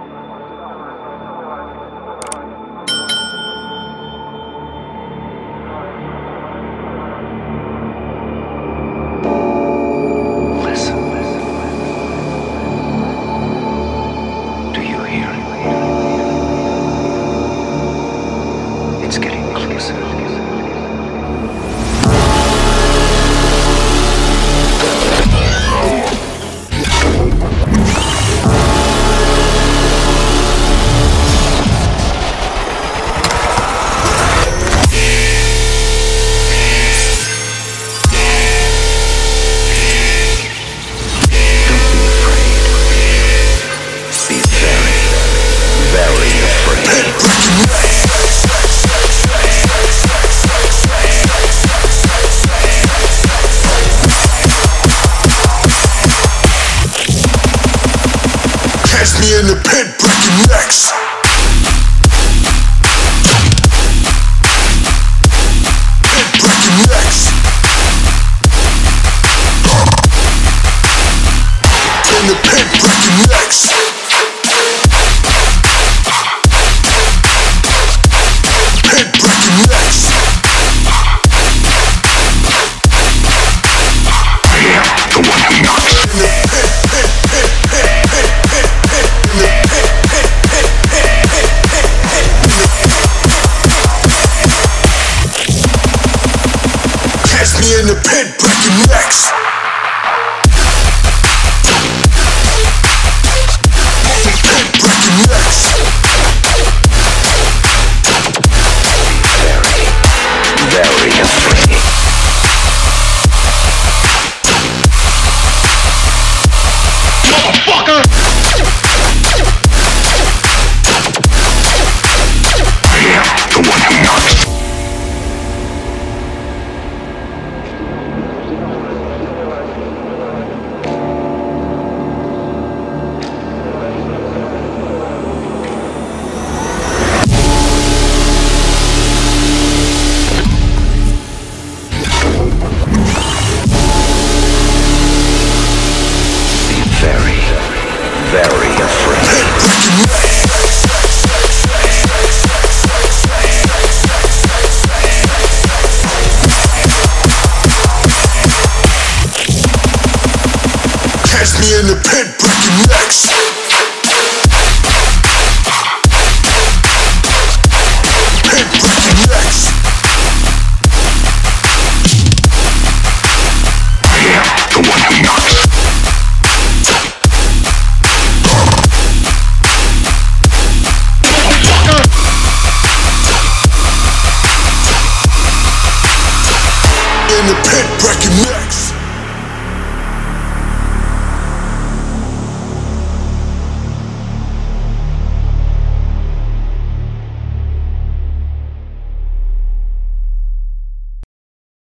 In the pit, breaking necks. Pit breaking necks. In the pit, breaking necks. Pit breaking necks. I am the one who knocks. In the pit, pit, pit, pit, pit, pit, pit. In the pit, pit, pit, pit, pit, pit, pit. Catch me in the pit, breaking necks. Pit breaking necks. Very, very afraid. Motherfucker! I am the one who knocks. Very afraid. Catch me in the pit, breaking necks. Pit breaking necks. I am the one who knocks. In the pit, breaking necks.